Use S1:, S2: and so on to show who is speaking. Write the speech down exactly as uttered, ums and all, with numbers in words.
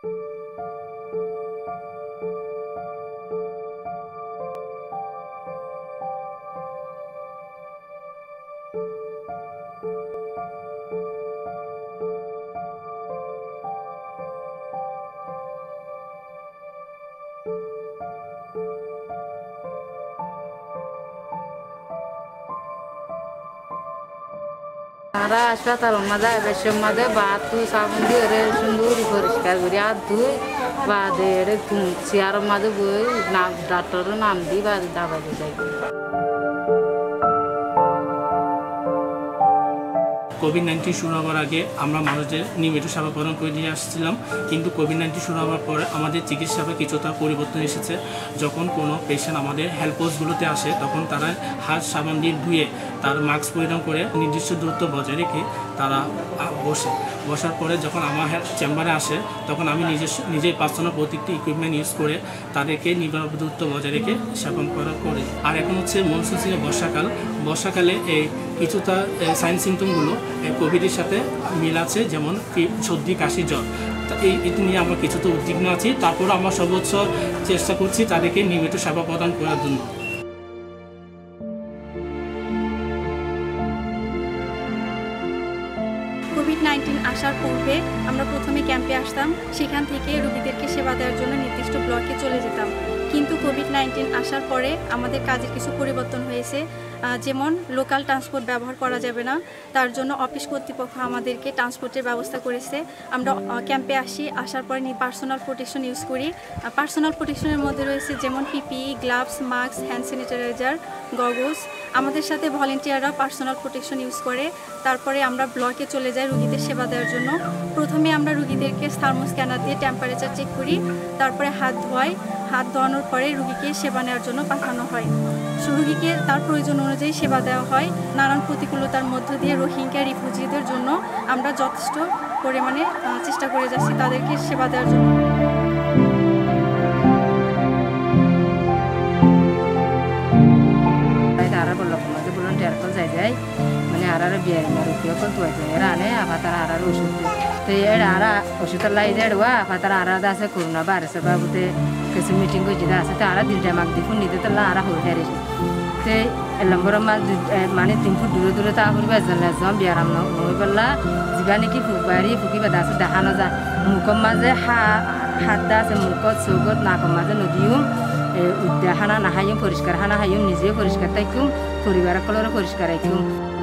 S1: আমরা হাসপাতাল মাঝে বেশি মাঝে ভাত তুই সাবুন দিয়ে সুন্দর পরিষ্কার করি আর ধুই বাদে চেয়ার মাঝে বই নাম ডাক্তারের নাম দিই বা দাবা দিয়ে যাই।
S2: কোভিড নাইন্টিন শুরু হওয়ার আগে আমরা মানুষদের নিয়মিত সেবা প্রদান করে দিয়ে আসছিলাম, কিন্তু কোভিড নাইন্টিন শুরু হওয়ার পরে আমাদের চিকিৎসায় কিছুটা পরিবর্তন এসেছে। যখন কোনো পেশেন্ট আমাদের হেল্প পোস্টগুলোতে আসে তখন তারা হাত সাবান দিয়ে ধুয়ে তার মাস্ক পরিধান করে নির্দিষ্ট দূরত্ব বজায় রেখে তারা বসে বসার পরে যখন আমার চেম্বারে আসে তখন আমি নিজের নিজের পার্সোনাল প্রত্যেকটি ইকুইপমেন্ট ইউজ করে তাদেরকে নিরাপদ দূরত্ব বজায় রেখে সেবন করা করে। আর এখন হচ্ছে মনসুন সিজনে বর্ষাকাল, বর্ষাকালে এই কিছুটা সাইন সিমটমগুলো কোভিডের সাথে মিল আছে, যেমন সর্দি কাশি জ্বর। এই এটি নিয়ে আমরা কিছুটা উদ্বিগ্ন আছি, তারপর আমরা সর্বোচ্চ চেষ্টা করছি তাদেরকে নিয়মিত সেবা প্রদান করার জন্য।
S3: কোভিড নাইন্টিন আসার পূর্বে আমরা প্রথমে ক্যাম্পে আসতাম, সেখান থেকে রোগীদেরকে সেবা দেওয়ার জন্য নির্দিষ্ট ব্লকে চলে যেতাম। কিন্তু কোভিড নাইন্টিন আসার পরে আমাদের কাজের কিছু পরিবর্তন হয়েছে, যেমন লোকাল ট্রান্সপোর্ট ব্যবহার করা যাবে না, তার জন্য অফিস কর্তৃপক্ষ আমাদেরকে ট্রান্সপোর্টের ব্যবস্থা করেছে। আমরা ক্যাম্পে আসি, আসার পরে পার্সোনাল প্রোটেকশন ইউজ করি। পার্সোনাল প্রোটেকশনের মধ্যে রয়েছে যেমন PPE, gloves, mask, hand sanitiser, goggles. আমাদের সাথে ভলেন্টিয়াররা পার্সোনাল প্রোটেকশন ইউজ করে। তারপরে আমরা ব্লকে চলে যাই রুগীদের সেবা দেওয়ার জন্য। প্রথমে আমরা রুগীদেরকে থার্মো স্ক্যানার দিয়ে টেম্পারেচার চেক করি, তারপরে হাত ধোয়াই, হাত ধোয়ানোর পরে রুগীকে সেবা নেওয়ার জন্য পাঠানো হয়। রুগীকে তার প্রয়োজন অনুযায়ী সেবা দেওয়া হয়। নানান প্রতিকূলতার মধ্য দিয়ে রোহিঙ্গা রিফিউজিদের জন্য আমরা যথেষ্ট পরিমাণে চেষ্টা করে যাচ্ছি তাদেরকে সেবা দেওয়ার জন্য।
S1: মানে আর বিয়ে রুপিও তুই আনে আবার আর ওষুধ তো আর ওষুধ লাই দেওয়া আবার আর আছে করোনা বাড়ছে বাবুতে কিছু মিটিং করে আছে তো আর দুইটা মাক দি ফোন নিতে তো আর হয়ে ফেরেছে তো এলম্বর মাছ মানে তিন ফুট দূরে দূরে তা করবে যাম বিয়ারাম নই পেলা যা নাকি ফুকবাড়ি ফুকি বাদা আছে দেখানো যায় মুখর মাঝে হা হাত দা আছে মুখত চৌকত নাকৰ মাঝে নদীও উদ্যা হানা নাহাইম পরিষ্কার হানা হাইম নিজেও পরিষ্কার থাকুম পরিবারের কলরে পরিষ্কার রাখুম।